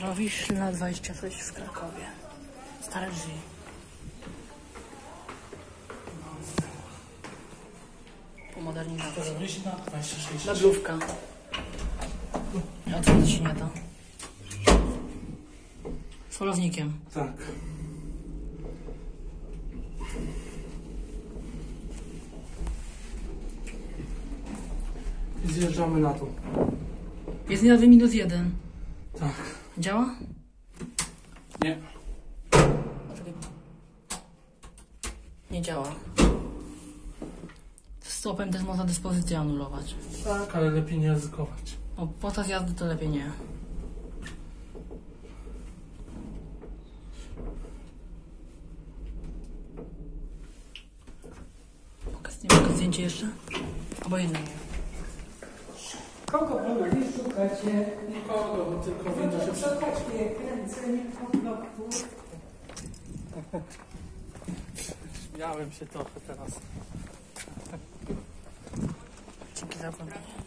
Starowiślna 26 w Krakowie. Stare drzwi. Po modernizacji. Starowiślna 26. Meblówka. Otworzyć się nie da. Z polownikiem. Tak. I zjeżdżamy na to. Jest minuty -1. Tak. Działa? Nie. Nie działa. Stopem też można dyspozycję anulować. Tak, ale lepiej nie ryzykować. No, podczas jazdy to lepiej nie. Mogę zdjęcie jeszcze? Obojętnie. Kogo powoli szukacie? Nikogo, bo tylko winno się Przechodźcie, kręcenie kontaktu. Śmiałem się trochę teraz. Dzięki za oglądanie.